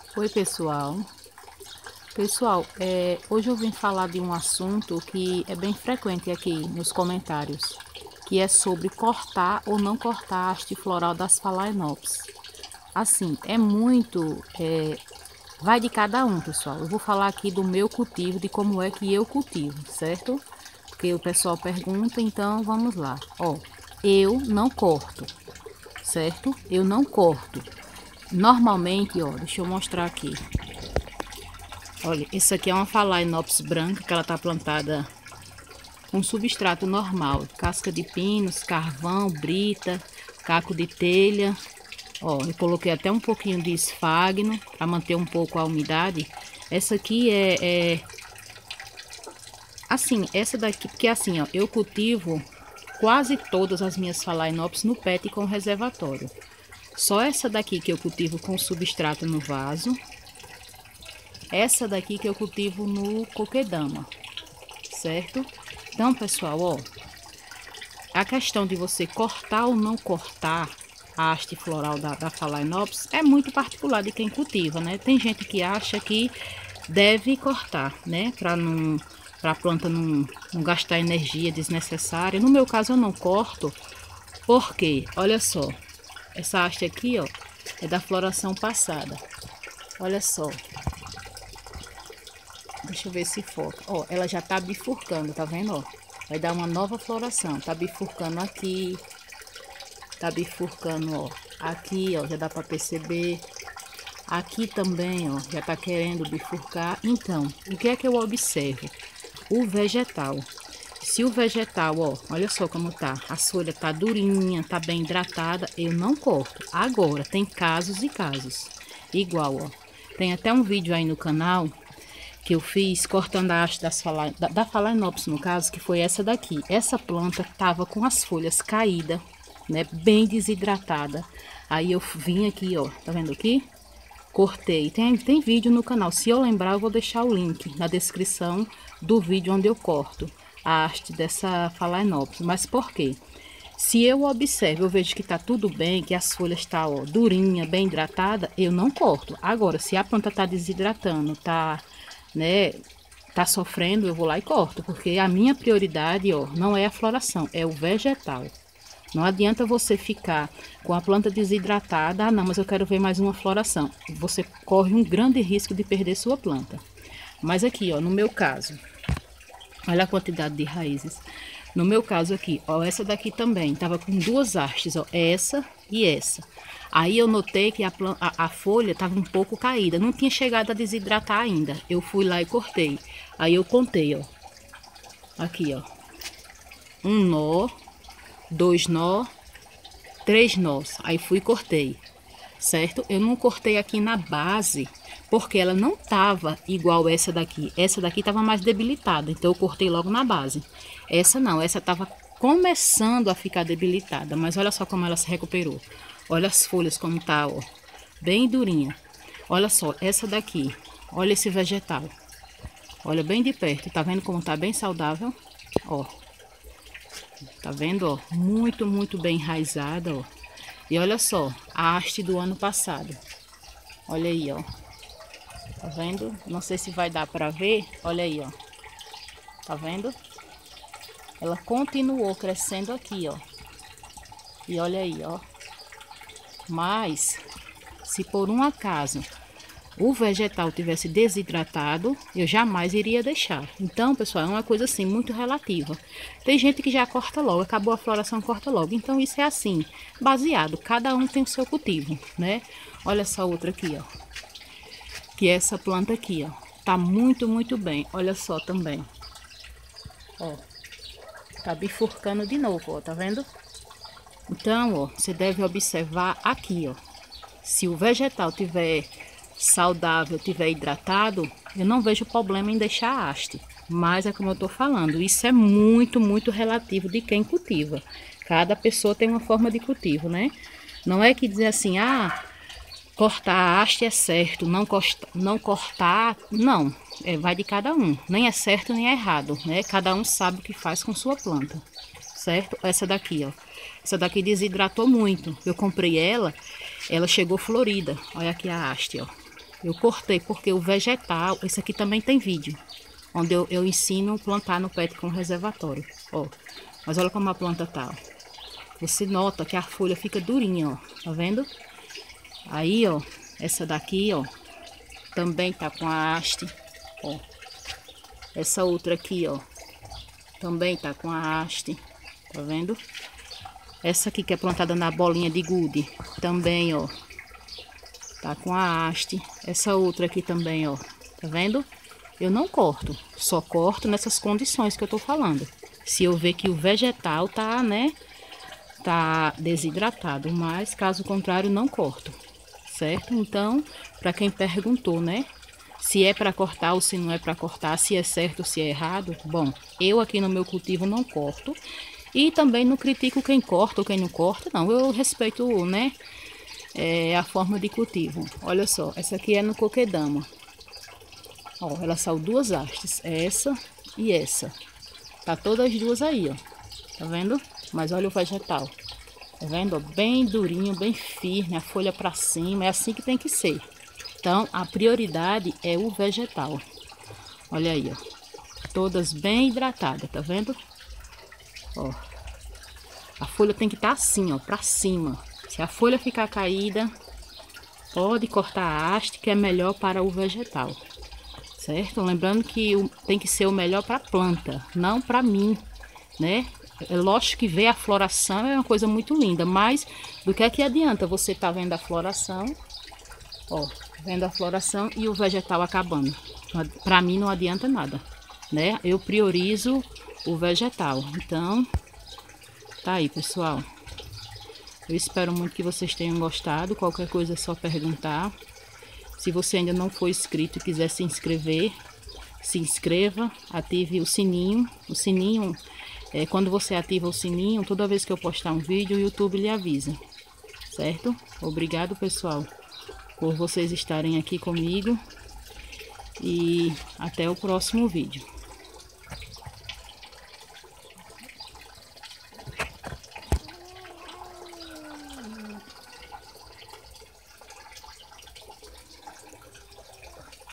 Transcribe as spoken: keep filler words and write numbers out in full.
Oi, pessoal. Pessoal, é, hoje eu vim falar de um assunto que é bem frequente aqui nos comentários, que é sobre cortar ou não cortar a haste floral das Phalaenopsis. Assim, é muito, é, vai de cada um, pessoal. Eu vou falar aqui do meu cultivo, de como é que eu cultivo, certo? Porque o pessoal pergunta, então vamos lá. Ó, eu não corto, certo? Eu não corto. Normalmente, ó, deixa eu mostrar aqui. Olha, isso aqui é uma Phalaenopsis branca, que ela tá plantada com substrato normal, casca de pinos, carvão, brita, caco de telha. Ó, eu coloquei até um pouquinho de esfagno para manter um pouco a umidade. Essa aqui é, é assim, essa daqui, porque assim, ó, eu cultivo quase todas as minhas Phalaenopsis no pet com reservatório. Só essa daqui que eu cultivo com substrato no vaso. Essa daqui que eu cultivo no coquedama, certo? Então, pessoal, ó, a questão de você cortar ou não cortar a haste floral da, da Phalaenopsis é muito particular de quem cultiva, né? Tem gente que acha que deve cortar, né? Para não, para a planta não, não gastar energia desnecessária. No meu caso, eu não corto, porque, olha só, essa haste aqui, ó, é da floração passada. Olha só. Deixa eu ver se foca. Ó, ela já tá bifurcando, tá vendo, ó? Vai dar uma nova floração. Tá bifurcando aqui. Tá bifurcando, ó. Aqui, ó, já dá pra perceber. Aqui também, ó, já tá querendo bifurcar. Então, o que é que eu observo? O vegetal. Se o vegetal, ó, olha só como tá. A folha tá durinha, tá bem hidratada, eu não corto. Agora, tem casos e casos. Igual, ó. Tem até um vídeo aí no canal que eu fiz cortando a haste das Phala, da, da Phalaenopsis, no caso, que foi essa daqui. Essa planta tava com as folhas caídas, né, bem desidratada. Aí eu vim aqui, ó, tá vendo aqui? Cortei. Tem, tem vídeo no canal. Se eu lembrar, eu vou deixar o link na descrição do vídeo onde eu corto a haste dessa Phalaenopsis. Mas por quê? Se eu observo, eu vejo que tá tudo bem, que as folhas tá, ó, durinha, bem hidratada, eu não corto. Agora, se a planta tá desidratando, tá, né, tá sofrendo, eu vou lá e corto, porque a minha prioridade, ó, não é a floração, é o vegetal. Não adianta você ficar com a planta desidratada, ah não, mas eu quero ver mais uma floração. Você corre um grande risco de perder sua planta. Mas aqui, ó, no meu caso, olha a quantidade de raízes. No meu caso aqui, ó, essa daqui também tava com duas hastes, ó, essa e essa. Aí eu notei que a, a, a folha tava um pouco caída, não tinha chegado a desidratar ainda. Eu fui lá e cortei. Aí eu contei, ó, aqui, ó, um nó, dois nó, três nós. Aí fui e cortei, certo? Eu não cortei aqui na base, porque ela não tava igual essa daqui. Essa daqui tava mais debilitada, então eu cortei logo na base. Essa não, essa tava começando a ficar debilitada, mas olha só como ela se recuperou. Olha as folhas como tá, ó, bem durinha. Olha só, essa daqui, olha esse vegetal. Olha bem de perto, tá vendo como tá bem saudável? Ó, tá vendo, ó, muito, muito bem enraizada, ó. E olha só, a haste do ano passado. Olha aí, ó. Tá vendo? Não sei se vai dar pra ver. Olha aí, ó. Tá vendo? Ela continuou crescendo aqui, ó. E olha aí, ó. Mas, se por um acaso o vegetal tivesse desidratado, eu jamais iria deixar. Então, pessoal, é uma coisa assim, muito relativa. Tem gente que já corta logo, acabou a floração, corta logo. Então, isso é assim, baseado. Cada um tem o seu cultivo, né? Olha essa outra aqui, ó. Que é essa planta aqui, ó. Tá muito, muito bem. Olha só também. Ó. Tá bifurcando de novo, ó. Tá vendo? Então, ó, você deve observar aqui, ó. Se o vegetal tiver saudável, tiver hidratado, eu não vejo problema em deixar a haste. Mas é como eu tô falando, isso é muito, muito relativo de quem cultiva. Cada pessoa tem uma forma de cultivo, né? Não é que dizer assim, ah, cortar a haste é certo, não, costa, não cortar, não. É, vai de cada um. Nem é certo, nem é errado, né? Cada um sabe o que faz com sua planta, certo? Essa daqui, ó. Essa daqui desidratou muito. Eu comprei ela, ela chegou florida. Olha aqui a haste, ó. Eu cortei porque o vegetal, esse aqui também tem vídeo, onde eu, eu ensino a plantar no pet com reservatório, ó. Mas olha como a planta tá, ó. Você nota que a folha fica durinha, ó, tá vendo? Aí, ó, essa daqui, ó, também tá com a haste, ó. Essa outra aqui, ó, também tá com a haste, tá vendo? Essa aqui que é plantada na bolinha de gude, também, ó, tá com a haste. Essa outra aqui também, ó, tá vendo? Eu não corto, só corto nessas condições que eu tô falando. Se eu ver que o vegetal tá, né, tá desidratado, mas caso contrário não corto, certo? Então, para quem perguntou, né, se é para cortar ou se não é para cortar, se é certo ou se é errado, bom, eu aqui no meu cultivo não corto e também não critico quem corta ou quem não corta, não, eu respeito, né, é, a forma de cultivo. Olha só, essa aqui é no coquedama, ó, ela saiu duas hastes, essa e essa, tá todas as duas aí, ó, tá vendo? Mas olha o vegetal, tá vendo? Bem durinho, bem firme, a folha para cima, é assim que tem que ser. Então, a prioridade é o vegetal. Olha aí, ó, todas bem hidratadas, tá vendo? Ó, a folha tem que estar assim, ó, para cima. Se a folha ficar caída, pode cortar a haste, que é melhor para o vegetal, certo? Lembrando que tem que ser o melhor para a planta, não para mim, né? É lógico que ver a floração é uma coisa muito linda, mas do que é que adianta você tá vendo a floração, ó, vendo a floração e o vegetal acabando? Para mim não adianta nada, né? Eu priorizo o vegetal. Então, tá aí, pessoal. Eu espero muito que vocês tenham gostado. Qualquer coisa é só perguntar. Se você ainda não for inscrito e quiser se inscrever, se inscreva, ative o sininho. O sininho, é, quando você ativa o sininho, toda vez que eu postar um vídeo, o YouTube lhe avisa, certo? Obrigado, pessoal, por vocês estarem aqui comigo e até o próximo vídeo.